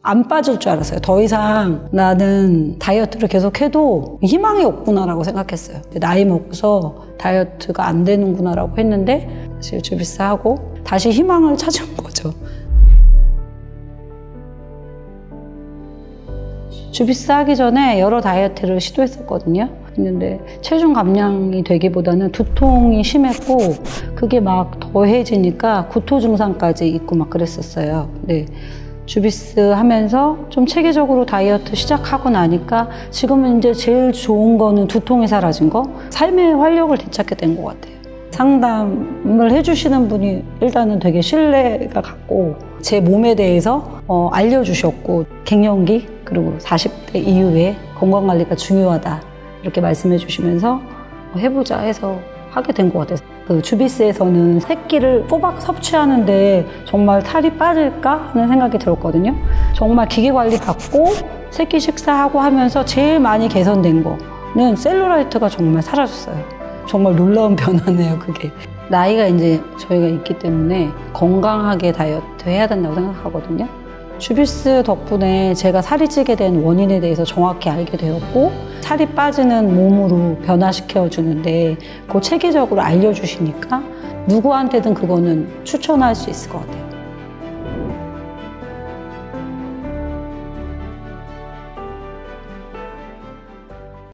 안 빠질 줄 알았어요. 더 이상 나는 다이어트를 계속해도 희망이 없구나라고 생각했어요. 나이 먹고서 다이어트가 안 되는구나라고 했는데 사실 주비스 하고 다시 희망을 찾은 거죠. 주비스 하기 전에 여러 다이어트를 시도했었거든요. 했는데 체중 감량이 되기보다는 두통이 심했고 그게 막 더해지니까 구토 증상까지 있고 막 그랬었어요. 네. 주비스 하면서 좀 체계적으로 다이어트 시작하고 나니까 지금은 이제 제일 좋은 거는 두통이 사라진 거, 삶의 활력을 되찾게 된 것 같아요. 상담을 해주시는 분이 일단은 되게 신뢰가 갔고 제 몸에 대해서 알려주셨고 갱년기 그리고 40대 이후에 건강관리가 중요하다 이렇게 말씀해 주시면서 해보자 해서 하게 된 것 같아요. 그 주비스에서는 새끼를 꼬박 섭취하는데 정말 살이 빠질까 하는 생각이 들었거든요. 정말 기계 관리 받고 새끼 식사하고 하면서 제일 많이 개선된 거는 셀룰라이트가 정말 사라졌어요. 정말 놀라운 변화네요, 그게. 나이가 이제 저희가 있기 때문에 건강하게 다이어트 해야 된다고 생각하거든요. 주비스 덕분에 제가 살이 찌게 된 원인에 대해서 정확히 알게 되었고 살이 빠지는 몸으로 변화시켜 주는데 그 체계적으로 알려주시니까 누구한테든 그거는 추천할 수 있을 것 같아요.